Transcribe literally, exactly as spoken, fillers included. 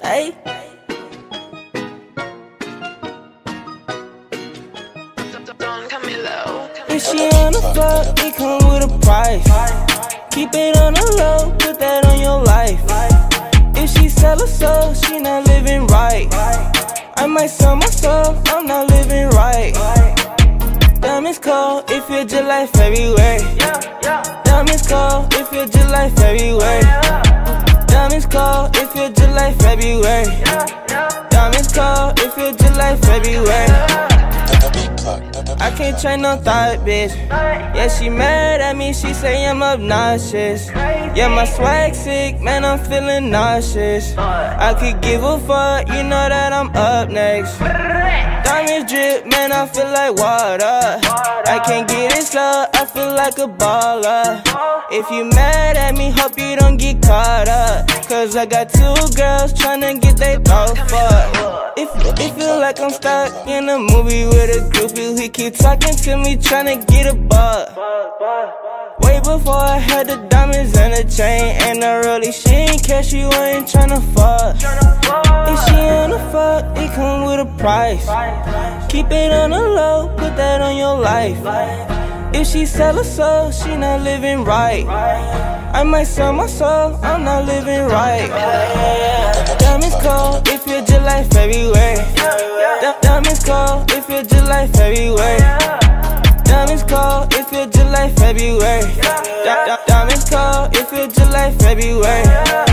Hey. If she on the fuck, it come with a price. Keep it on the low, put that on your life. If she sell her soul, she not living right. I might sell my soul, I'm not living right. Diamonds cold, it feel just like February. Diamonds cold, it feel just like February. Diamonds cold, it feel just like February. Diamonds cold, it feel just like February. I can't train no thought, bitch. Yeah, she mad at me, she say I'm obnoxious. Yeah, my swag sick, man, I'm feeling nauseous. I could give a fuck, you know that I'm up next. Diamonds drip, man, I feel like water. I can't get it slow, I feel like a baller. If you mad at me, hope you don't get caught up. Cause I got two girls tryna get they thought fucked. If it feel like I'm stuck in a movie with a groupie, he keep talking to me tryna get a buck. Way before I had the diamonds and the chain and the rollie, she ain't care, she wasn't tryna fuck. If she on the fuck, it come with a price. Keep it on the low, put that on your life. If she sell her soul, she not living right. I might sell my soul, I'm not living right. Diamonds cold, it feel just like February. Diamonds cold, it feel just like February. Diamonds cold, it feel just like February. Diamonds cold, it feel just like February.